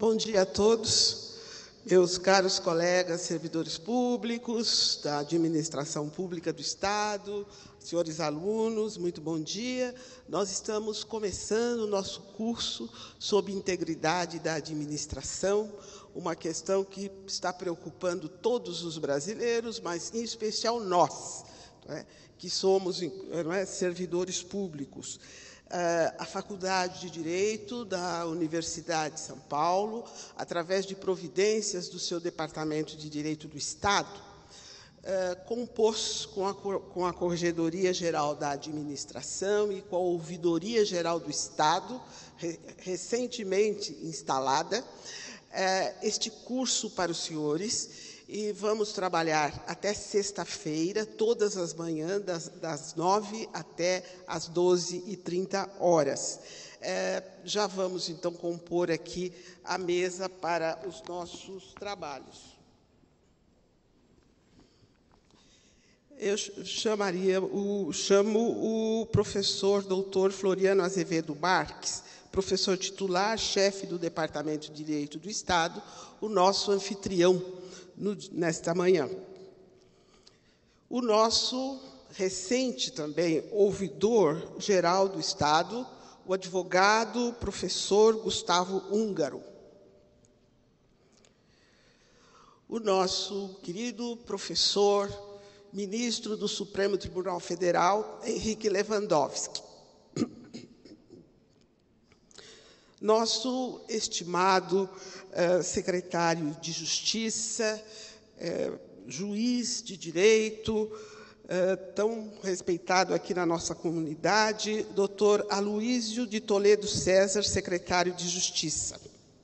Bom dia a todos, meus caros colegas servidores públicos da Administração Pública do Estado, senhores alunos, muito bom dia. Nós estamos começando o nosso curso sobre integridade da administração, uma questão que está preocupando todos os brasileiros, mas em especial nós, que somos servidores públicos. A Faculdade de Direito da Universidade de São Paulo, através de providências do seu Departamento de Direito do Estado, compôs com a Corregedoria Geral da Administração e com a Ouvidoria Geral do Estado, recentemente instalada, este curso para os senhores, e vamos trabalhar até sexta-feira, todas as manhãs, das 9 até as 12h30. Já vamos, então, compor aqui a mesa para os nossos trabalhos. Eu chamo o professor doutor Floriano Azevedo Marques, professor titular, chefe do Departamento de Direito do Estado, o nosso anfitrião nesta manhã. O nosso recente também ouvidor geral do Estado, o advogado professor Gustavo Húngaro. O nosso querido professor, ministro do Supremo Tribunal Federal, Henrique Lewandowski. Nosso estimado secretário de Justiça, juiz de direito, tão respeitado aqui na nossa comunidade, doutor Aloísio de Toledo César, secretário de Justiça.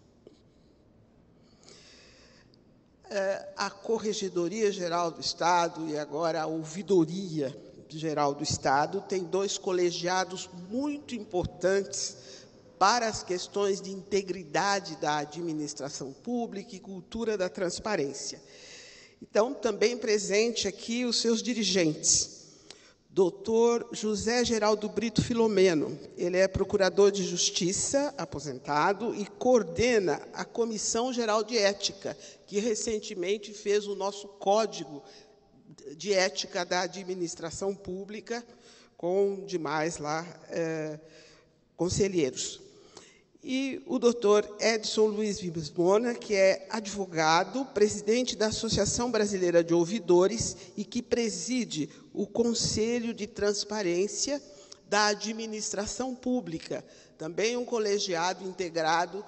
A Corregedoria Geral do Estado e agora a Ouvidoria Geral do Estado tem dois colegiados muito importantes para as questões de integridade da administração pública e cultura da transparência. Então, também presente aqui os seus dirigentes. Doutor José Geraldo Brito Filomeno, ele é procurador de Justiça, aposentado, e coordena a Comissão Geral de Ética, que recentemente fez o nosso Código de Ética da Administração Pública, com demais lá conselheiros. E o doutor Edson Luiz Vismona, que é advogado, presidente da Associação Brasileira de Ouvidores e que preside o Conselho de Transparência da Administração Pública, também um colegiado integrado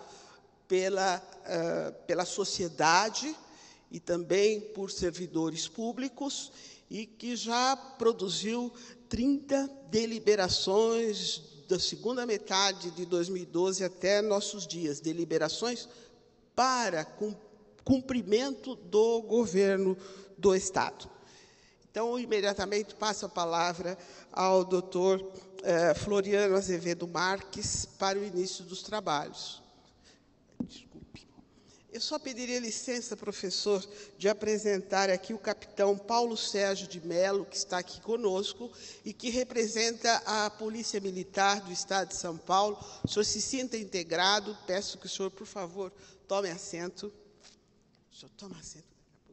pela sociedade e também por servidores públicos e que já produziu 30 deliberações da segunda metade de 2012 até nossos dias, deliberações para cumprimento do governo do Estado. Então, imediatamente passo a palavra ao doutor Floriano Azevedo Marques para o início dos trabalhos. Desculpe. Eu só pediria licença, professor, de apresentar aqui o capitão Paulo Sérgio de Mello, que está aqui conosco e que representa a Polícia Militar do Estado de São Paulo. O senhor se sinta integrado, peço que o senhor, por favor, tome assento. O senhor toma assento.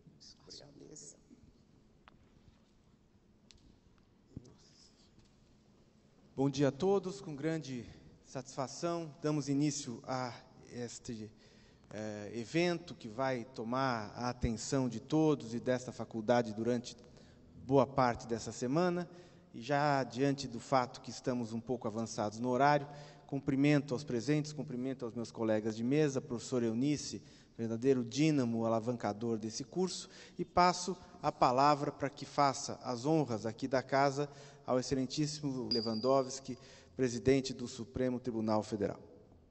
Bom dia a todos, com grande satisfação, damos início a este evento que vai tomar a atenção de todos e desta faculdade durante boa parte dessa semana. E já diante do fato que estamos um pouco avançados no horário, cumprimento aos presentes, cumprimento aos meus colegas de mesa, professor Eunice, verdadeiro dínamo alavancador desse curso, e passo a palavra para que faça as honras aqui da casa ao excelentíssimo Lewandowski, presidente do Supremo Tribunal Federal.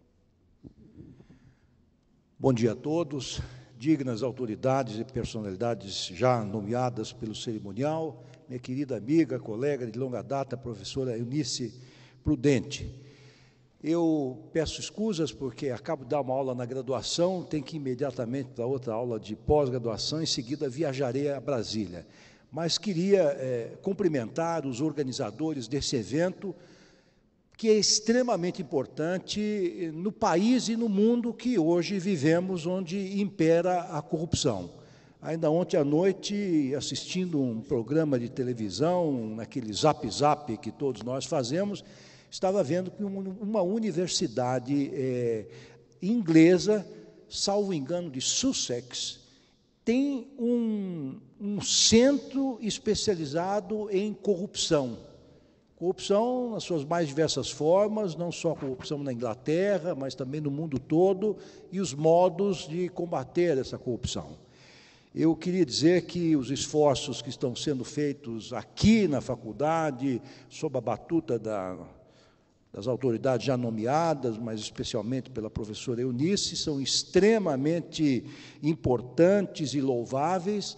Bom dia a todos, dignas autoridades e personalidades já nomeadas pelo cerimonial, minha querida amiga, colega de longa data, professora Eunice Prudente. Eu peço escusas porque acabo de dar uma aula na graduação, tenho que ir imediatamente para outra aula de pós-graduação, em seguida viajarei a Brasília. Mas queria cumprimentar os organizadores desse evento, que é extremamente importante no país e no mundo que hoje vivemos, onde impera a corrupção. Ainda ontem à noite, assistindo um programa de televisão, naquele zap-zap que todos nós fazemos, estava vendo que uma universidade inglesa, salvo engano, de Sussex, tem um centro especializado em corrupção. Corrupção nas suas mais diversas formas, não só corrupção na Inglaterra, mas também no mundo todo, e os modos de combater essa corrupção. Eu queria dizer que os esforços que estão sendo feitos aqui na faculdade, sob a batuta das autoridades já nomeadas, mas especialmente pela professora Eunice, são extremamente importantes e louváveis,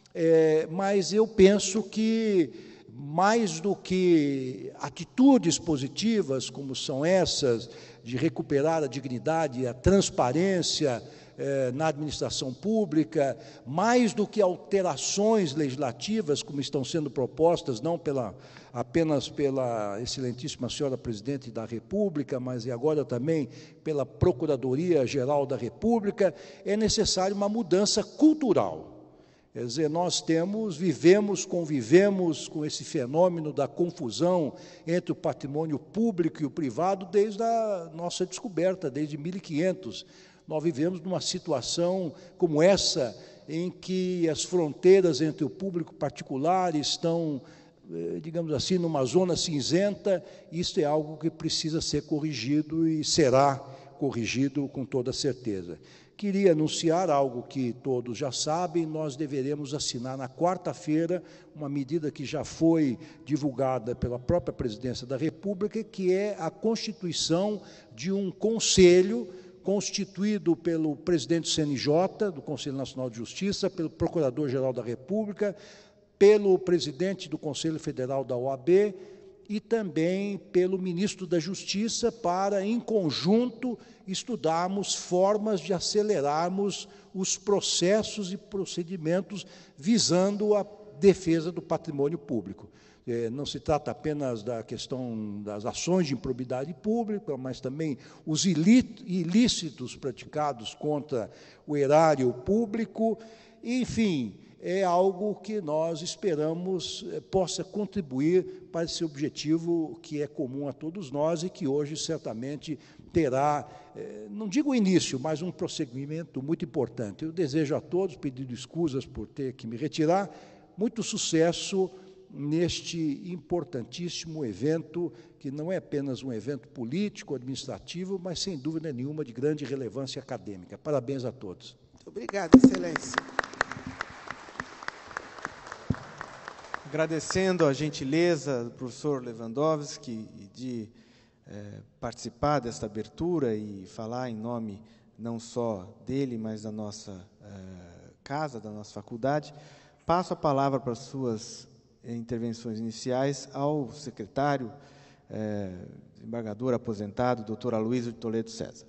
mas eu penso que, mais do que atitudes positivas, como são essas, de recuperar a dignidade e a transparência na administração pública, mais do que alterações legislativas, como estão sendo propostas, não apenas pela excelentíssima senhora Presidente da República, mas agora também pela Procuradoria-Geral da República, é necessária uma mudança cultural. Quer dizer, nós convivemos com esse fenômeno da confusão entre o patrimônio público e o privado desde a nossa descoberta, desde 1500. Nós vivemos numa situação como essa, em que as fronteiras entre o público e o particular estão, digamos assim, numa zona cinzenta. Isso é algo que precisa ser corrigido e será corrigido com toda certeza. Queria anunciar algo que todos já sabem: nós deveremos assinar na quarta-feira uma medida que já foi divulgada pela própria Presidência da República, que é a constituição de um conselho constituído pelo presidente do CNJ, do Conselho Nacional de Justiça, pelo Procurador-Geral da República, pelo presidente do Conselho Federal da OAB e também pelo ministro da Justiça, para, em conjunto, estudarmos formas de acelerarmos os processos e procedimentos visando a defesa do patrimônio público. Não se trata apenas da questão das ações de improbidade pública, mas também os ilícitos praticados contra o erário público. Enfim, é algo que nós esperamos possa contribuir para esse objetivo que é comum a todos nós e que hoje certamente terá, não digo início, mas um prosseguimento muito importante. Eu desejo a todos, pedindo escusas por ter que me retirar, muito sucesso neste importantíssimo evento, que não é apenas um evento político, administrativo, mas, sem dúvida nenhuma, de grande relevância acadêmica. Parabéns a todos. Muito obrigada, Excelência. Agradecendo a gentileza do professor Lewandowski de participar desta abertura e falar em nome não só dele, mas da nossa casa, da nossa faculdade, passo a palavra para as suas intervenções iniciais ao secretário, desembargador aposentado, doutor Aloysio de Toledo César.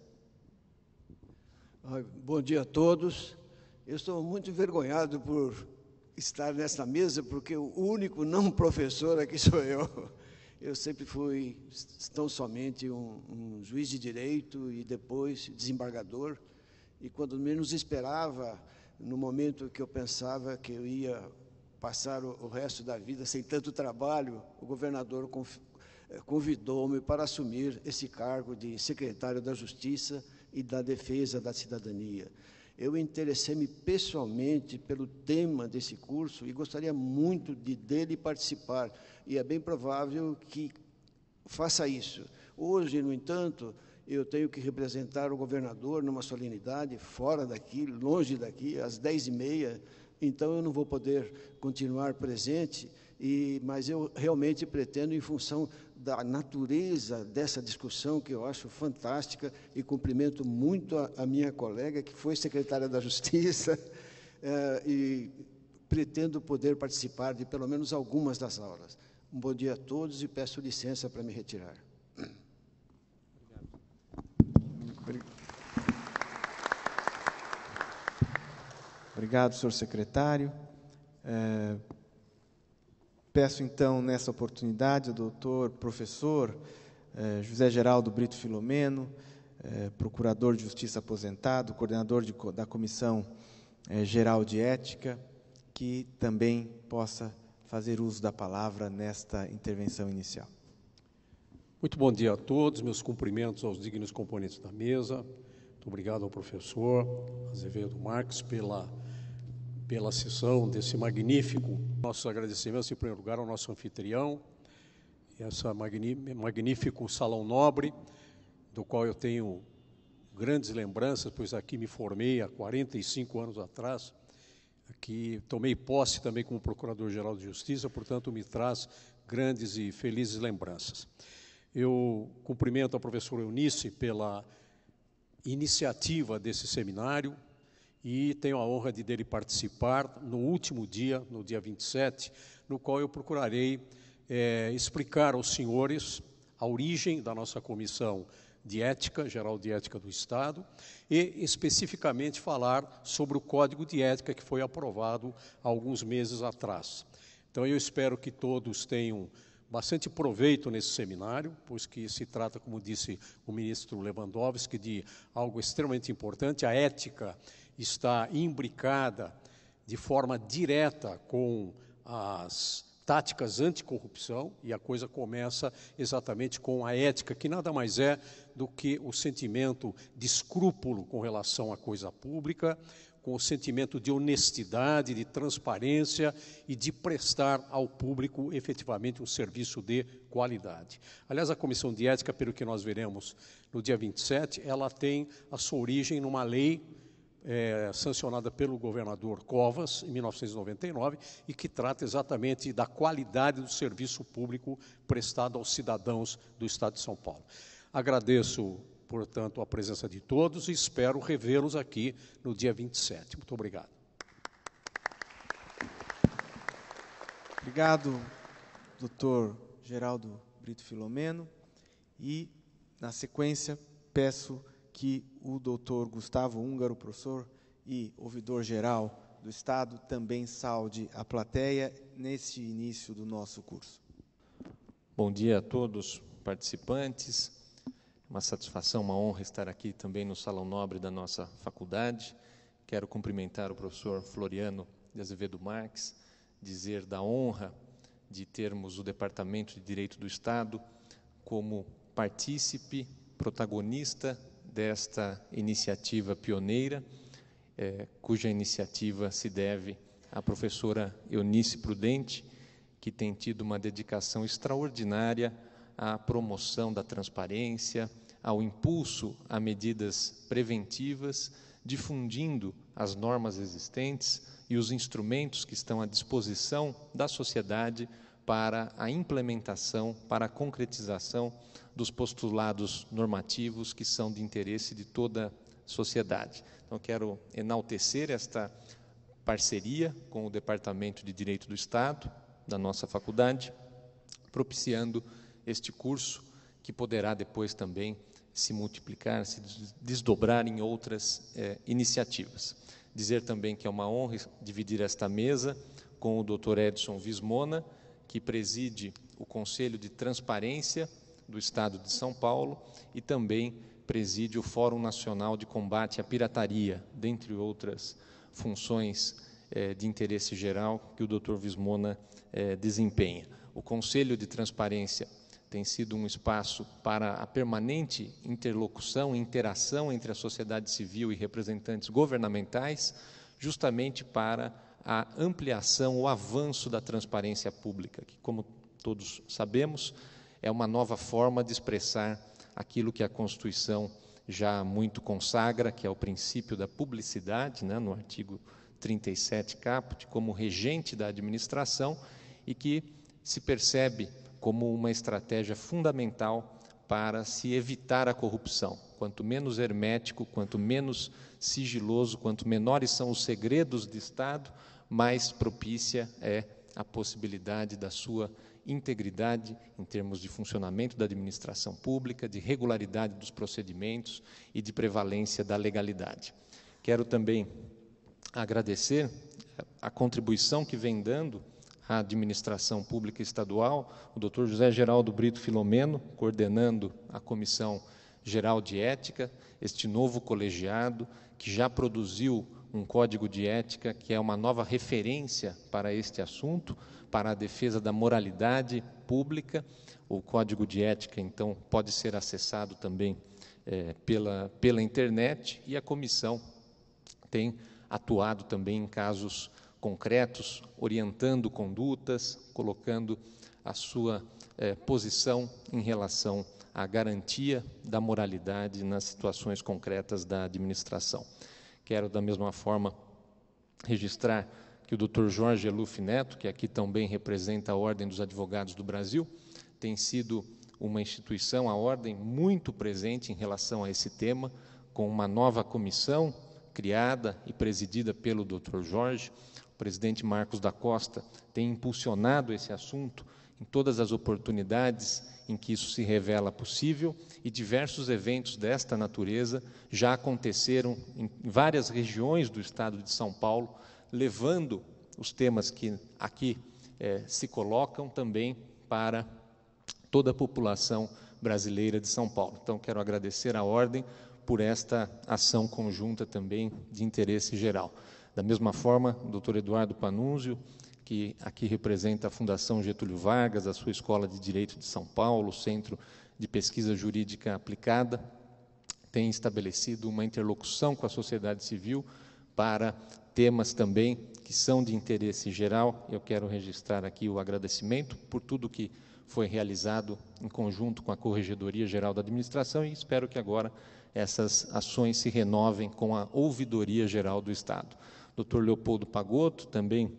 Bom dia a todos. Eu estou muito envergonhado por estar nesta mesa, porque o único não professor aqui sou eu. Eu sempre fui tão somente um juiz de direito e depois desembargador, e quando menos esperava, no momento que eu pensava que eu ia passar o resto da vida sem tanto trabalho, o governador convidou-me para assumir esse cargo de secretário da Justiça e da Defesa da Cidadania. Eu interessei-me pessoalmente pelo tema desse curso e gostaria muito dele participar, e é bem provável que faça isso. Hoje, no entanto, eu tenho que representar o governador numa solenidade fora daqui, longe daqui, às 10h30, então eu não vou poder continuar presente, mas eu realmente pretendo, em função da natureza dessa discussão, que eu acho fantástica, e cumprimento muito a minha colega, que foi secretária da Justiça, e pretendo poder participar de pelo menos algumas das aulas. Um bom dia a todos e peço licença para me retirar. Obrigado, senhor secretário. Peço, então, nessa oportunidade, ao doutor professor José Geraldo Brito Filomeno, procurador de Justiça aposentado, coordenador da Comissão Geral de Ética, que também possa fazer uso da palavra nesta intervenção inicial. Muito bom dia a todos, meus cumprimentos aos dignos componentes da mesa. Muito obrigado ao professor Azevedo Marques pela sessão desse magnífico. Nossos agradecimentos, em primeiro lugar, ao nosso anfitrião, e esse magnífico salão nobre, do qual eu tenho grandes lembranças, pois aqui me formei há 45 anos atrás. Aqui tomei posse também como Procurador-Geral de Justiça, portanto, me traz grandes e felizes lembranças. Eu cumprimento a professora Eunice pela iniciativa desse seminário e tenho a honra de dele participar no último dia, no dia 27, no qual eu procurarei explicar aos senhores a origem da nossa Comissão de Ética, Geral de Ética do Estado, e especificamente falar sobre o Código de Ética que foi aprovado há alguns meses atrás. Então, eu espero que todos tenham bastante proveito nesse seminário, pois que se trata, como disse o ministro Lewandowski, de algo extremamente importante. A ética está imbricada de forma direta com as táticas anticorrupção, e a coisa começa exatamente com a ética, que nada mais é do que o sentimento de escrúpulo com relação à coisa pública, com o sentimento de honestidade, de transparência e de prestar ao público efetivamente um serviço de qualidade. Aliás, a Comissão de Ética, pelo que nós veremos no dia 27, ela tem a sua origem numa lei sancionada pelo governador Covas, em 1999, e que trata exatamente da qualidade do serviço público prestado aos cidadãos do Estado de São Paulo. Agradeço, portanto, a presença de todos e espero revê-los aqui no dia 27. Muito obrigado. Obrigado, doutor Geraldo Brito Filomeno. E, na sequência, peço que o doutor Gustavo Húngaro, professor e ouvidor-geral do Estado, também saude a plateia neste início do nosso curso. Bom dia a todos participantes. Uma satisfação, uma honra estar aqui também no Salão Nobre da nossa faculdade. Quero cumprimentar o professor Floriano de Azevedo Marques, dizer da honra de termos o Departamento de Direito do Estado como partícipe, protagonista desta iniciativa pioneira, cuja iniciativa se deve à professora Eunice Prudente, que tem tido uma dedicação extraordinária à promoção da transparência, ao impulso a medidas preventivas, difundindo as normas existentes e os instrumentos que estão à disposição da sociedade para a implementação, para a concretização dos postulados normativos que são de interesse de toda a sociedade. Então, quero enaltecer esta parceria com o Departamento de Direito do Estado, da nossa faculdade, propiciando este curso, que poderá depois também se multiplicar, se desdobrar em outras iniciativas. Dizer também que é uma honra dividir esta mesa com o Dr. Edson Vismona, que preside o Conselho de Transparência do Estado de São Paulo e também preside o Fórum Nacional de Combate à Pirataria, dentre outras funções de interesse geral que o Dr. Vismona desempenha. O Conselho de Transparência tem sido um espaço para a permanente interlocução e interação entre a sociedade civil e representantes governamentais, justamente para a ampliação, o avanço da transparência pública, que, como todos sabemos, é uma nova forma de expressar aquilo que a Constituição já muito consagra, que é o princípio da publicidade, né, no artigo 37 caput, como regente da administração, e que se percebe como uma estratégia fundamental para se evitar a corrupção. Quanto menos hermético, quanto menos sigiloso, quanto menores são os segredos de Estado, mais propícia é a possibilidade da sua integridade em termos de funcionamento da administração pública, de regularidade dos procedimentos e de prevalência da legalidade. Quero também agradecer a contribuição que vem dando à administração pública estadual, o Dr. José Geraldo Brito Filomeno, coordenando a Comissão Geral de Ética, este novo colegiado, que já produziu um código de ética, que é uma nova referência para este assunto, para a defesa da moralidade pública. O código de ética, então, pode ser acessado também pela internet, e a comissão tem atuado também em casos concretos, orientando condutas, colocando a sua posição em relação à garantia da moralidade nas situações concretas da administração. Quero, da mesma forma, registrar que o Dr. Jorge Eluf Neto, que aqui também representa a Ordem dos Advogados do Brasil, tem sido uma instituição, a Ordem, muito presente em relação a esse tema, com uma nova comissão criada e presidida pelo Dr. Jorge. O presidente Marcos da Costa tem impulsionado esse assunto em todas as oportunidades em que isso se revela possível, e diversos eventos desta natureza já aconteceram em várias regiões do estado de São Paulo, levando os temas que aqui se colocam também para toda a população brasileira de São Paulo. Então, quero agradecer à Ordem por esta ação conjunta também de interesse geral. Da mesma forma, o Dr. Eduardo Panunzio, que aqui representa a Fundação Getúlio Vargas, a sua Escola de Direito de São Paulo, o Centro de Pesquisa Jurídica Aplicada, tem estabelecido uma interlocução com a sociedade civil para temas também que são de interesse geral. Eu quero registrar aqui o agradecimento por tudo que foi realizado em conjunto com a Corregedoria Geral da Administração, e espero que agora essas ações se renovem com a Ouvidoria Geral do Estado. Dr. Leopoldo Pagotto, também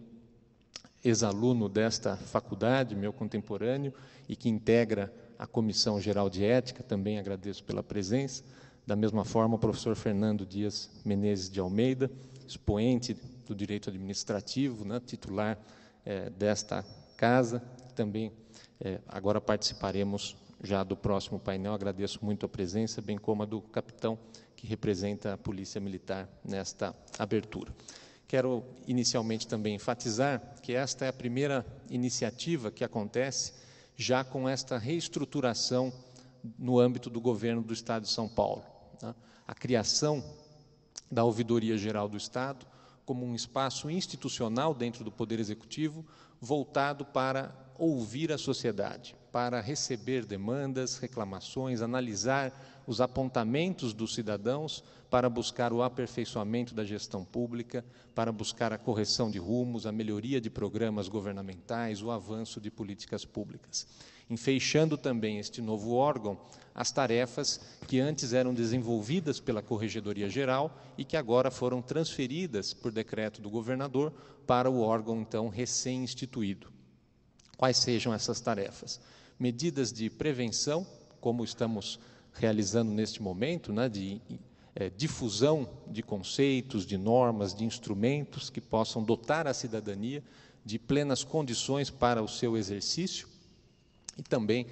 ex-aluno desta faculdade, meu contemporâneo, e que integra a Comissão Geral de Ética, também agradeço pela presença. Da mesma forma, o professor Fernando Dias Menezes de Almeida, expoente do direito administrativo, né, titular desta casa, também agora participaremos já do próximo painel. Agradeço muito a presença, bem como a do capitão, que representa a Polícia Militar nesta abertura. Quero inicialmente também enfatizar que esta é a primeira iniciativa que acontece já com esta reestruturação no âmbito do governo do Estado de São Paulo, né? A criação da Ouvidoria Geral do Estado como um espaço institucional dentro do Poder Executivo voltado para ouvir a sociedade, para receber demandas, reclamações, analisar os apontamentos dos cidadãos para buscar o aperfeiçoamento da gestão pública, para buscar a correção de rumos, a melhoria de programas governamentais, o avanço de políticas públicas. Enfeixando também este novo órgão as tarefas que antes eram desenvolvidas pela Corregedoria Geral e que agora foram transferidas por decreto do governador para o órgão, então, recém-instituído. Quais sejam essas tarefas? Medidas de prevenção, como estamos realizando neste momento, né, de difusão de conceitos, de normas, de instrumentos que possam dotar a cidadania de plenas condições para o seu exercício, e também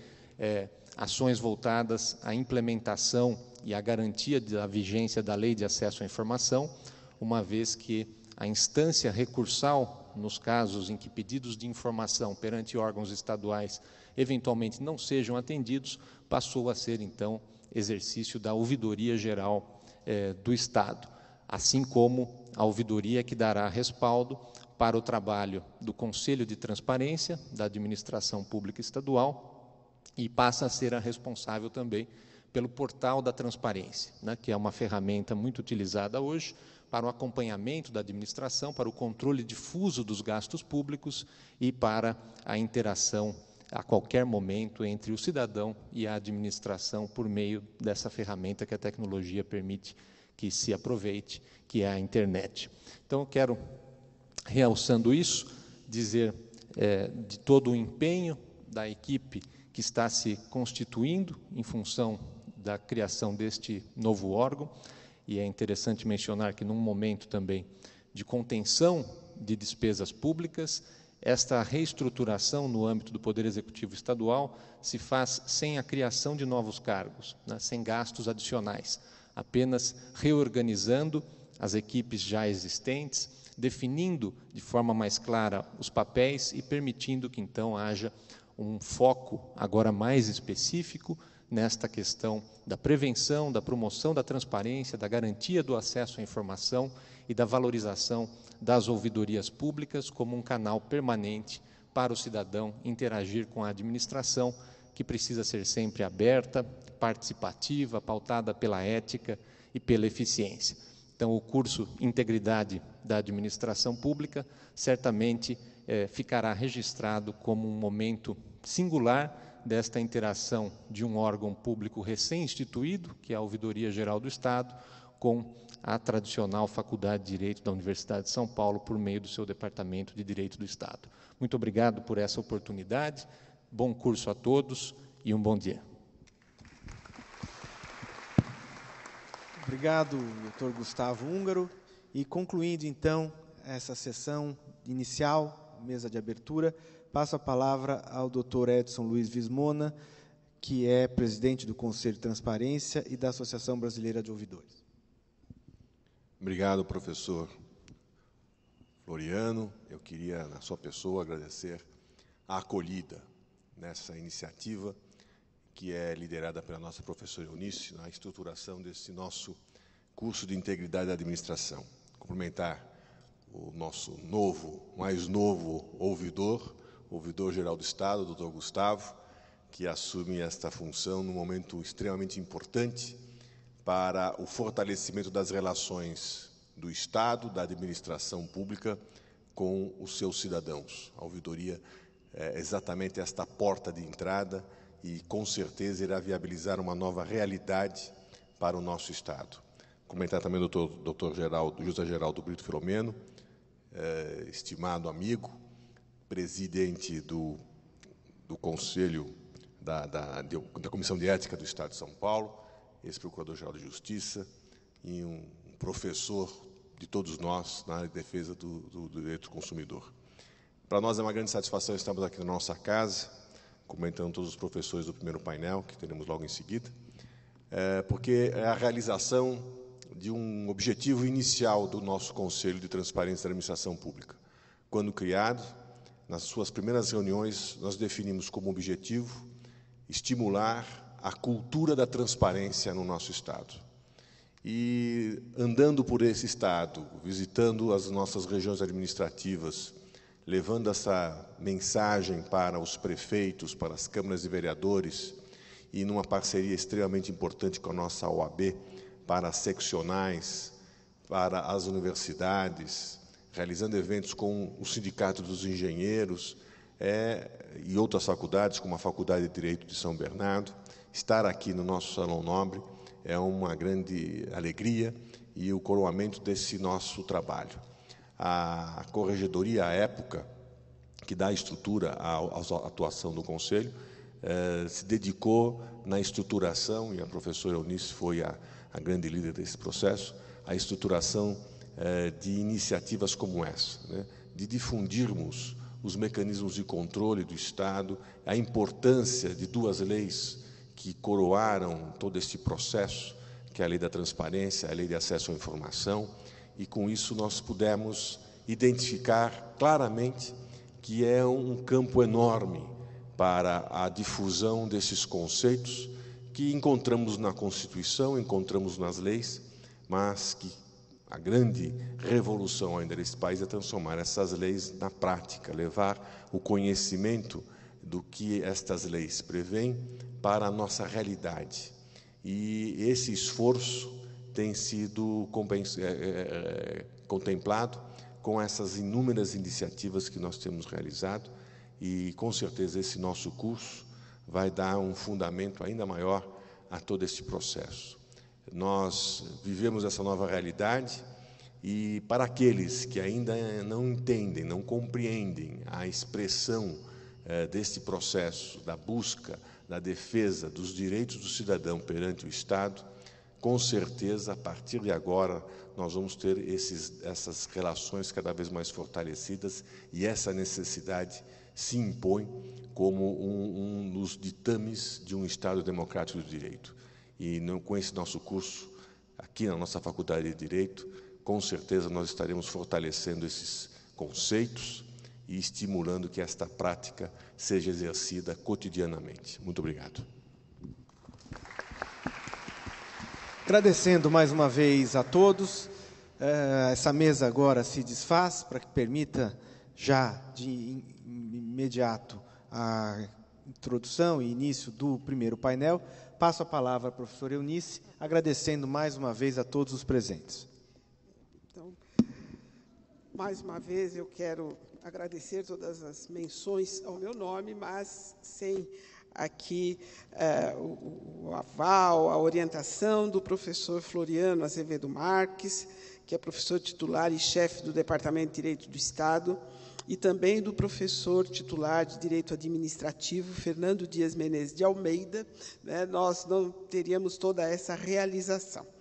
ações voltadas à implementação e à garantia da vigência da Lei de Acesso à Informação, uma vez que a instância recursal, nos casos em que pedidos de informação perante órgãos estaduais eventualmente não sejam atendidos, passou a ser, então, exercício da Ouvidoria Geral do Estado, assim como a ouvidoria que dará respaldo para o trabalho do Conselho de Transparência da Administração Pública Estadual e passa a ser a responsável também pelo Portal da Transparência, né, que é uma ferramenta muito utilizada hoje para o acompanhamento da administração, para o controle difuso dos gastos públicos e para a interação a qualquer momento entre o cidadão e a administração por meio dessa ferramenta que a tecnologia permite que se aproveite, que é a internet. Então, eu quero, realçando isso, dizer de todo o empenho da equipe que está se constituindo em função da criação deste novo órgão, e é interessante mencionar que num momento também de contenção de despesas públicas, esta reestruturação no âmbito do Poder Executivo Estadual se faz sem a criação de novos cargos, né, sem gastos adicionais, apenas reorganizando as equipes já existentes, definindo de forma mais clara os papéis e permitindo que, então, haja um foco agora mais específico nesta questão da prevenção, da promoção da transparência, da garantia do acesso à informação e da valorização das ouvidorias públicas como um canal permanente para o cidadão interagir com a administração, que precisa ser sempre aberta, participativa, pautada pela ética e pela eficiência. Então, o curso Integridade da Administração Pública certamente ficará registrado como um momento singular desta interação de um órgão público recém-instituído, que é a Ouvidoria Geral do Estado, com a tradicional Faculdade de Direito da Universidade de São Paulo, por meio do seu Departamento de Direito do Estado. Muito obrigado por essa oportunidade, bom curso a todos e um bom dia. Obrigado, doutor Gustavo Húngaro. E concluindo, então, essa sessão inicial, mesa de abertura, passo a palavra ao doutor Edson Luiz Vismona, que é presidente do Conselho de Transparência e da Associação Brasileira de Ouvidores. Obrigado, professor Floriano. Eu queria, na sua pessoa, agradecer a acolhida nessa iniciativa, que é liderada pela nossa professora Eunice, na estruturação desse nosso curso de Integridade da Administração. Cumprimentar o nosso mais novo ouvidor-geral do Estado, doutor Gustavo, que assume esta função num momento extremamente importante para o fortalecimento das relações do Estado, da administração pública, com os seus cidadãos. A ouvidoria é exatamente esta porta de entrada e, com certeza, irá viabilizar uma nova realidade para o nosso Estado. Comentar também o doutor José Geraldo Brito Filomeno, estimado amigo, presidente do Conselho da Comissão de Ética do Estado de São Paulo, ex-procurador-geral de Justiça e um professor de todos nós na área de defesa do direito do consumidor. Para nós é uma grande satisfação estarmos aqui na nossa casa, comentando todos os professores do primeiro painel, que teremos logo em seguida, porque é a realização de um objetivo inicial do nosso Conselho de Transparência da Administração Pública. Quando criado, nas suas primeiras reuniões, nós definimos como objetivo estimular a cultura da transparência no nosso Estado. E, andando por esse Estado, visitando as nossas regiões administrativas, levando essa mensagem para os prefeitos, para as câmaras de vereadores, e numa parceria extremamente importante com a nossa OAB, para as seccionais, para as universidades, realizando eventos com o Sindicato dos Engenheiros e outras faculdades, como a Faculdade de Direito de São Bernardo. Estar aqui no nosso Salão Nobre é uma grande alegria e o coroamento desse nosso trabalho. A corregedoria, à época, que dá estrutura à atuação do Conselho, se dedicou na estruturação, e a professora Eunice foi a grande líder desse processo, a estruturação de iniciativas como essa, né? De difundirmos os mecanismos de controle do Estado, a importância de duas leis que coroaram todo este processo, que é a Lei da Transparência, a Lei de Acesso à Informação, e com isso nós pudemos identificar claramente que é um campo enorme para a difusão desses conceitos que encontramos na Constituição, encontramos nas leis, mas que a grande revolução ainda desse país é transformar essas leis na prática, levar o conhecimento do que estas leis prevêem para a nossa realidade. E esse esforço tem sido contemplado com essas inúmeras iniciativas que nós temos realizado e, com certeza, esse nosso curso vai dar um fundamento ainda maior a todo este processo. Nós vivemos essa nova realidade e, para aqueles que ainda não entendem, não compreendem a expressão deste processo, da busca, da defesa dos direitos do cidadão perante o Estado, com certeza, a partir de agora, nós vamos ter essas relações cada vez mais fortalecidas e essa necessidade se impõe como um dos ditames de um Estado democrático de direito. E com esse nosso curso, aqui na nossa Faculdade de Direito, com certeza nós estaremos fortalecendo esses conceitos e estimulando que esta prática seja exercida cotidianamente. Muito obrigado. Agradecendo mais uma vez a todos. Essa mesa agora se desfaz para que permita já de imediato a introdução e início do primeiro painel. Passo a palavra à professora Eunice, agradecendo mais uma vez a todos os presentes. Então, mais uma vez eu quero agradecer todas as menções ao meu nome, mas sem aqui o aval, a orientação do professor Floriano Azevedo Marques, que é professor titular e chefe do Departamento de Direito do Estado, e também do professor titular de Direito Administrativo, Fernando Dias Menezes de Almeida, né, nós não teríamos toda essa realização.